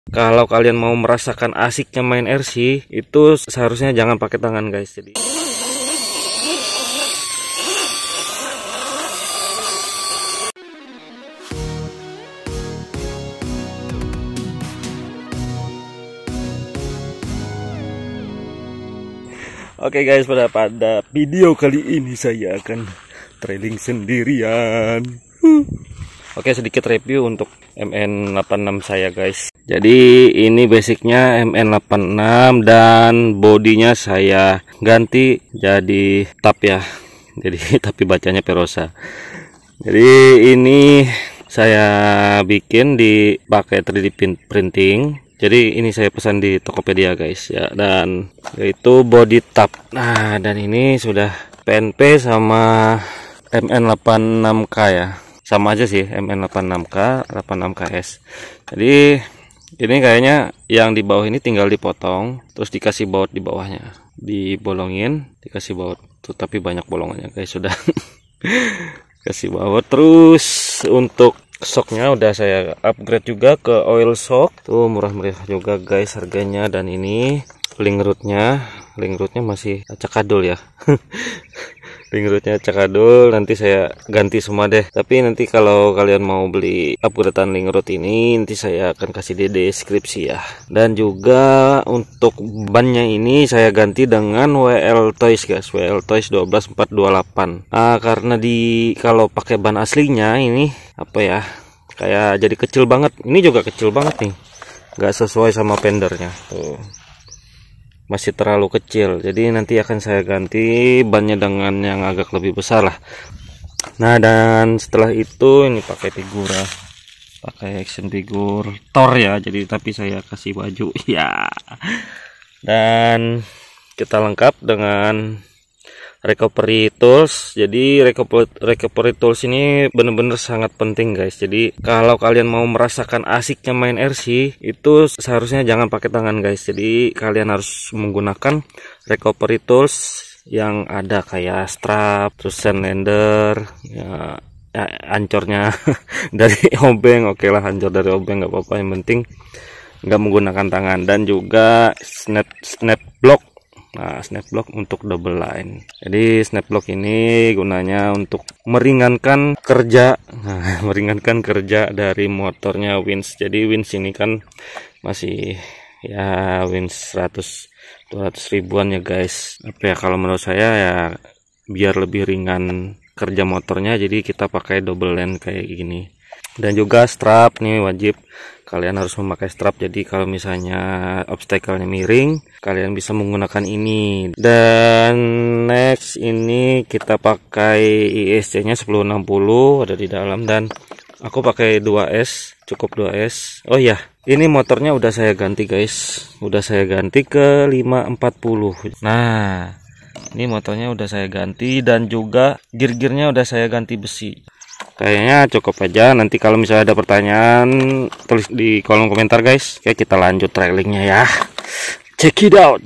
Kalau kalian mau merasakan asiknya main RC, itu seharusnya jangan pakai tangan guys. Jadi Oke guys, pada video kali ini saya akan trailing sendirian. Oke, sedikit review untuk MN86 saya guys. Jadi ini basicnya MN86 dan bodinya saya ganti jadi TAP ya. Jadi tapi bacanya Perosa. Jadi ini saya bikin dipakai 3D printing. Jadi ini saya pesan di Tokopedia guys ya, dan yaitu body tap. Nah, dan ini sudah PNP sama MN86K ya. Sama aja sih, MN86K, 86KS. Jadi ini kayaknya yang di bawah ini tinggal dipotong, terus dikasih baut di bawahnya. Dibolongin, dikasih baut. Tuh, tapi banyak bolongannya guys, sudah. Kasih baut. Terus untuk shocknya udah saya upgrade juga ke oil shock. Tuh murah-murah juga guys harganya. Dan ini link rootnya masih acak-adul ya. Link rootnya acak-adul, nanti saya ganti semua deh. Tapi nanti kalau kalian mau beli upgradean link root ini, nanti saya akan kasih di deskripsi ya. Dan juga untuk bannya ini saya ganti dengan WL Toys guys, WL Toys 12428. Karena kalau pakai ban aslinya ini apa ya, kayak jadi kecil banget. Ini juga kecil banget nih, nggak sesuai sama fendernya tuh, masih terlalu kecil. Jadi nanti akan saya ganti bannya dengan yang agak lebih besar lah. Nah, dan setelah itu ini pakai figura, pakai action figure Thor ya. Jadi tapi saya kasih baju ya. Dan kita lengkap dengan recovery tools. Jadi recovery tools ini benar-benar sangat penting guys. Jadi kalau kalian mau merasakan asiknya main RC, itu seharusnya jangan pakai tangan guys. Jadi kalian harus menggunakan recovery tools yang ada kayak strap, terus sandlander ya, ancornya dari obeng. Oke lah, ancor dari obeng nggak apa-apa, yang penting nggak menggunakan tangan. Dan juga snap block. Nah, snap block untuk double line. Jadi snap block ini gunanya untuk meringankan kerja, meringankan kerja dari motornya winch. Jadi winch ini kan masih ya winch 100-200 ribuan ya guys. Apa ya, kalau menurut saya ya biar lebih ringan kerja motornya, jadi kita pakai double line kayak gini. Dan juga strap nih wajib kalian harus memakai strap. Jadi kalau misalnya obstacle-nya miring, kalian bisa menggunakan ini. Dan next ini kita pakai ISC-nya 1060 ada di dalam, dan aku pakai 2S, cukup 2S. Oh ya, ini motornya udah saya ganti guys. Udah saya ganti ke 540. Nah, ini motornya udah saya ganti, dan juga gear-gearnya udah saya ganti besi. Kayaknya cukup aja. Nanti kalau misalnya ada pertanyaan, tulis di kolom komentar guys. Oke, kita lanjut trailingnya ya. Check it out.